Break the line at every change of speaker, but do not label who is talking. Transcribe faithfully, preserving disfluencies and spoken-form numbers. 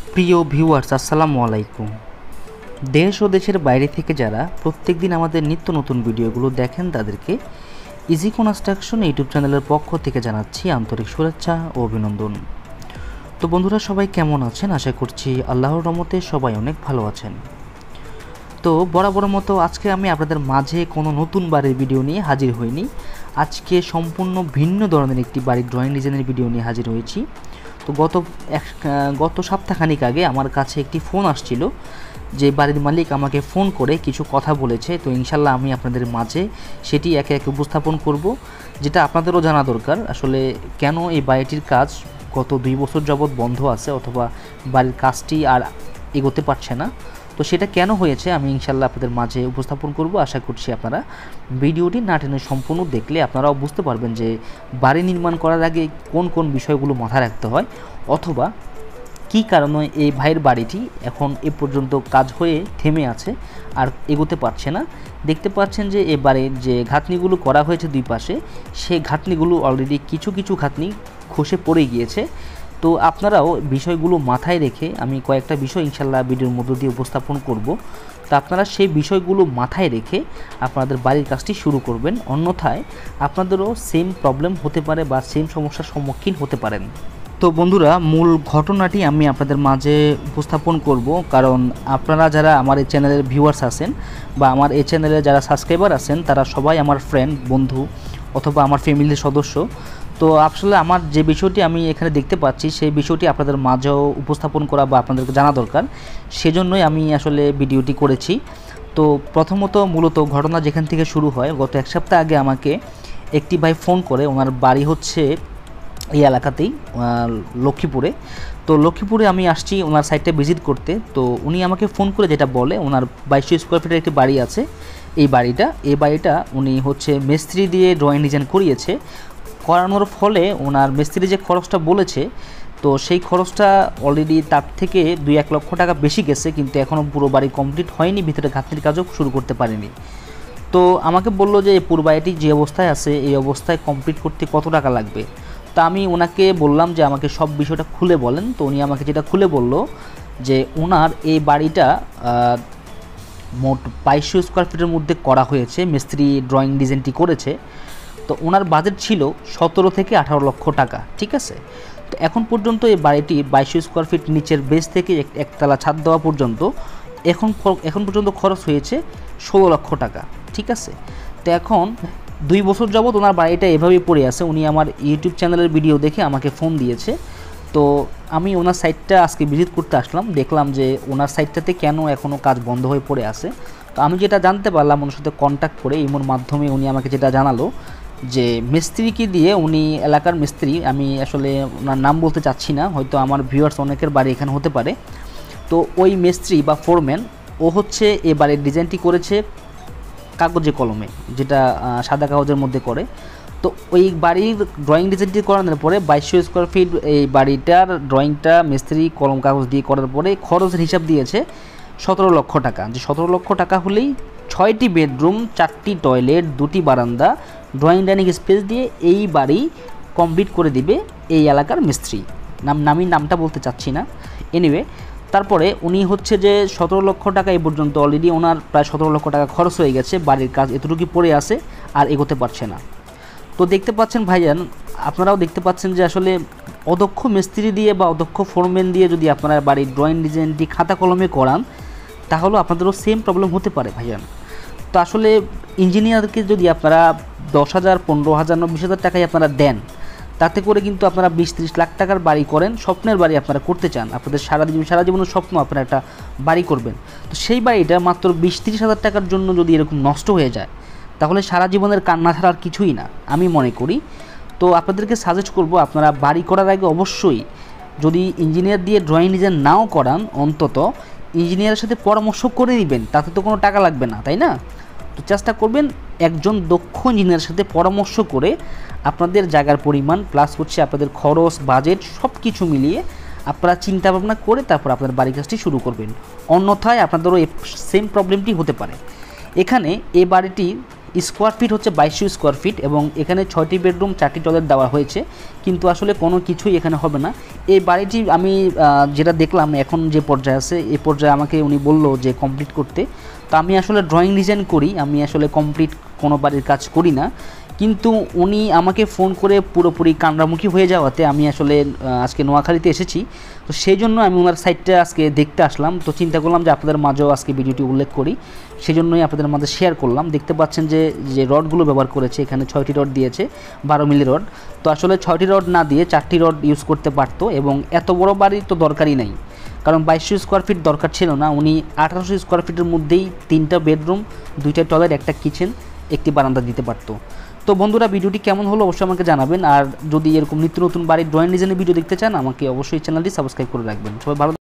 প্রিয় ভিউয়ার্স, আসসালামু আলাইকুম। দেশ ও দেশের বাইরে থেকে যারা প্রত্যেক দিন আমাদের নিত্য নতুন ভিডিওগুলো দেখেন তাদেরকে ইজি কনস্ট্রাকশন ইউটিউব চ্যানেলের পক্ষ থেকে জানাচ্ছি আন্তরিক শুভেচ্ছা ও অভিনন্দন। তো বন্ধুরা, সবাই কেমন আছেন? আশা করছি আল্লাহর রহমতে সবাই অনেক ভালো আছেন। তো বরাবর মতো আজকে আমি আপনাদের মাঝে কোনো নতুন বাড়ির ভিডিও নিয়ে হাজির হইনি। আজকে সম্পূর্ণ ভিন্ন ধরনের একটি বাড়ির ড্রয়িং ডিজাইনের ভিডিও নিয়ে হাজির হয়েছি। তো গত এক গত সপ্তাহখানিক আগে আমার কাছে একটি ফোন আসছিল, যে বাড়ির মালিক আমাকে ফোন করে কিছু কথা বলেছে। তো ইনশাল্লাহ আমি আপনাদের মাঝে সেটি একে একে উপস্থাপন করব, যেটা আপনাদেরও জানা দরকার। আসলে কেন এই বাড়িটির কাজ গত দুই বছর যাবৎ বন্ধ আছে, অথবা বাড়ির কাজটি আর এগোতে পারছে না, তো সেটা কেন হয়েছে আমি ইনশাল্লাহ আপনাদের মাঝে উপস্থাপন করব। আশা করছি আপনারা ভিডিওটি না টেনে সম্পূর্ণ দেখলে আপনারাও বুঝতে পারবেন যে বাড়ি নির্মাণ করার আগে কোন কোন বিষয়গুলো মাথায় রাখতে হয়, অথবা কী কারণে এই ভাইয়ের বাড়িটি এখন এ পর্যন্ত কাজ হয়ে থেমে আছে আর এগোতে পারছে না। দেখতে পাচ্ছেন যে এ বাড়ির যে ঘাটনিগুলো করা হয়েছে দুই পাশে, সেই ঘাটনিগুলো অলরেডি কিছু কিছু ঘাটনি খসে পড়ে গিয়েছে। তো আপনারাও বিষয়গুলো মাথায় রেখে আমি কয়েকটা বিষয় ইনশাল্লাহ ভিডিওর মধ্য দিয়ে উপস্থাপন করব। তো আপনারা সেই বিষয়গুলো মাথায় রেখে আপনাদের বাড়ির কাজটি শুরু করবেন, অন্যথায় আপনাদেরও সেম প্রবলেম হতে পারে বা সেম সমস্যার সম্মুখীন হতে পারেন। তো বন্ধুরা, মূল ঘটনাটি আমি আপনাদের মাঝে উপস্থাপন করব, কারণ আপনারা যারা আমার এই চ্যানেলের ভিউয়ার্স আছেন বা আমার এই চ্যানেলে যারা সাবস্ক্রাইবার আছেন, তারা সবাই আমার ফ্রেন্ড, বন্ধু অথবা আমার ফ্যামিলির সদস্য। তো আসলে আমার যে বিষয়টি আমি এখানে দেখতে পাচ্ছি, সেই বিষয়টি আপনাদের মাঝেও উপস্থাপন করা বা আপনাদেরকে জানা দরকার, সেজন্যই আমি আসলে ভিডিওটি করেছি। তো প্রথমত মূলত ঘটনা যেখান থেকে শুরু হয়, গত এক সপ্তাহ আগে আমাকে একটি ভাই ফোন করে। ওনার বাড়ি হচ্ছে এই এলাকাতেই, লক্ষ্মীপুরে। তো লক্ষ্মীপুরে আমি আসছি ওনার সাইটটা ভিজিট করতে। তো উনি আমাকে ফোন করে যেটা বলে, ওনার বাইশশো স্কোয়ার ফিটের একটি বাড়ি আছে। এই বাড়িটা এই বাড়িটা উনি হচ্ছে মিস্ত্রি দিয়ে ড্রয়িং ডিজাইন করিয়েছে। করানোর ফলে ওনার মিস্ত্রি যে খরচটা বলেছে, তো সেই খরচটা অলরেডি তার থেকে দুই এক লক্ষ টাকা বেশি গেছে, কিন্তু এখনও পুরো বাড়ি কমপ্লিট হয়নি, ভিতরে ঘাটনির কাজও শুরু করতে পারেনি। তো আমাকে বলল যে পুরো বাড়িটি যে অবস্থায় আছে, এই অবস্থায় কমপ্লিট করতে কত টাকা লাগবে। তা আমি ওনাকে বললাম যে আমাকে সব বিষয়টা খুলে বলেন। তো উনি আমাকে যেটা খুলে বলল যে ওনার এই বাড়িটা মোট বাইশশো স্কোয়ার ফিটের মধ্যে করা হয়েছে, মিস্ত্রি ড্রয়িং ডিজাইনটি করেছে। তো ওনার বাজেট ছিল সতেরো থেকে আঠারো লক্ষ টাকা, ঠিক আছে। তো এখন পর্যন্ত এই বাড়িটি বাইশশো স্কোয়ার ফিট নিচের বেস থেকে একতলা ছাদ দেওয়া পর্যন্ত এখন এখন পর্যন্ত খরচ হয়েছে ষোলো লক্ষ টাকা, ঠিক আছে। তো এখন দুই বছর যাবৎ ওনার বাড়িটা এভাবেই পড়ে আছে। উনি আমার ইউটিউব চ্যানেলের ভিডিও দেখে আমাকে ফোন দিয়েছে। তো আমি ওনার সাইটটা আজকে ভিজিট করতে আসলাম, দেখলাম যে ওনার সাইটটাতে কেন এখনও কাজ বন্ধ হয়ে পড়ে আছে। তো আমি যেটা জানতে পারলাম ওনার সাথে কন্ট্যাক্ট করে, ইমোর মাধ্যমে উনি আমাকে যেটা জানালো যে মিস্ত্রিকে দিয়ে, উনি এলাকার মিস্ত্রি, আমি আসলে ওনার নাম বলতে চাচ্ছি না, হয়তো আমার ভিউয়ার্স অনেকের বাড়ি এখানে হতে পারে। তো ওই মিস্ত্রি বা ফোরম্যান, ও হচ্ছে এ বাড়ির ডিজাইনটি করেছে কাগজে কলমে, যেটা সাদা কাগজের মধ্যে করে। তো ওই বাড়ির ড্রয়িং ডিজাইনটি করানোর পরে বাইশশো স্কোয়ার ফিট এই বাড়িটার ড্রয়িংটা মিস্ত্রি কলম কাগজ দিয়ে করার পরে খরচের হিসাব দিয়েছে সতেরো লক্ষ টাকা। যে সতেরো লক্ষ টাকা হলেই ছয়টি বেডরুম, চারটি টয়লেট, দুটি বারান্দা, ড্রয়িং ডাইনিং স্পেস দিয়ে এই বাড়ি কমপ্লিট করে দিবে এই এলাকার মিস্ত্রি। নাম নামি নামটা বলতে চাচ্ছি না। এনিওয়ে, তারপরে উনি হচ্ছে যে সতেরো লক্ষ টাকা এই পর্যন্ত অলরেডি ওনার প্রায় সতেরো লক্ষ টাকা খরচ হয়ে গেছে, বাড়ির কাজ এতটুকু পড়ে আছে আর এগোতে পারছে না। তো দেখতে পাচ্ছেন ভাইজান, আপনারাও দেখতে পাচ্ছেন যে আসলে অদক্ষ মিস্ত্রি দিয়ে বা অদক্ষ ফোরম্যান দিয়ে যদি আপনারা বাড়ির ড্রয়িং ডিজাইনটি খাতা কলমে করান, তাহলেও আপনাদেরও সেম প্রবলেম হতে পারে ভাইজান। তো আসলে ইঞ্জিনিয়ারকে যদি আপনারা দশ হাজার পনেরো হাজার বিশ হাজার টাকায় আপনারা দেন, তাতে করে কিন্তু আপনারা বিশ ত্রিশ লাখ টাকার বাড়ি করেন, স্বপ্নের বাড়ি আপনারা করতে চান, আপনাদের সারা জীবন সারা জীবনের স্বপ্ন আপনারা একটা বাড়ি করবেন। তো সেই বাড়িটা মাত্র বিশ ত্রিশ হাজার টাকার জন্য যদি এরকম নষ্ট হয়ে যায়, তাহলে সারা জীবনের কান্না ছাড়া আর কিছুই না আমি মনে করি। তো আপনাদেরকে সাজেস্ট করব, আপনারা বাড়ি করার আগে অবশ্যই যদি ইঞ্জিনিয়ার দিয়ে ড্রয়িং ডিজাইন নাও করান, অন্তত ইঞ্জিনিয়ারের সাথে পরামর্শ করে নেবেন, তাতে তো কোনো টাকা লাগবে না, তাই না। তো চেষ্টা করবেন একজন দক্ষ ইঞ্জিনিয়ারের সাথে পরামর্শ করে আপনাদের জায়গার পরিমাণ প্লাস হচ্ছে আপনাদের খরচ, বাজেট সব কিছু মিলিয়ে আপনারা চিন্তা ভাবনা করে তারপর আপনার বাড়ি কাজটি শুরু করবেন, অন্যথায় আপনাদেরও সেম প্রবলেমটি হতে পারে। এখানে এই বাড়িটি স্কোয়ার ফিট হচ্ছে বাইশশো স্কোয়ার ফিট এবং এখানে ছয়টি বেডরুম চারটি টয়লেট দেওয়া হয়েছে, কিন্তু আসলে কোনো কিছুই এখানে হবে না। এই বাড়িটি আমি যেটা দেখলাম এখন যে পর্যায়ে আছে, এই পর্যায়ে আমাকে উনি বলল যে কমপ্লিট করতে। তো আমি আসলে ড্রয়িং ডিজাইন করি, আমি আসলে কমপ্লিট কোনো বাড়ির কাজ করি না, কিন্তু উনি আমাকে ফোন করে পুরোপুরি কান্নামুখী হয়ে যাওয়াতে আমি আসলে আজকে নোয়াখালীতে এসেছি। তো সেই জন্য আমি ওনার সাইটটা আজকে দেখতে আসলাম। তো চিন্তা করলাম যে আপনাদের মাঝেও আজকে ভিডিওটি উল্লেখ করি, সেই জন্যই আপনাদের মাঝে শেয়ার করলাম। দেখতে পাচ্ছেন যে যে রডগুলো ব্যবহার করেছে, এখানে ছয়টি রড দিয়েছে, বারো মিলি রড। তো আসলে ছয়টি রড না দিয়ে চারটি রড ইউজ করতে পারতো, এবং এত বড় বাড়ি তো দরকারই নাই, কারণ বাইশশো স্কোয়ার ফিট দরকার ছিল না। উনি আঠারোশো স্কোয়ার ফিটের মধ্যেই তিনটা বেডরুম, দুইটা টয়লেট, একটা কিচেন, একটি বারান্দা দিতে পারতো। তো বন্ধুরা, ভিডিওটি কেমন হলো অবশ্যই আমাকে জানাবেন। আর যদি এরকম নিত্য নতুন বাড়ির ড্রয়িং ডিজাইনের ভিডিও দেখতে চান, আমাকে অবশ্যই চ্যানেলটি সাবস্ক্রাইব করে রাখবেন। সবাই ভালো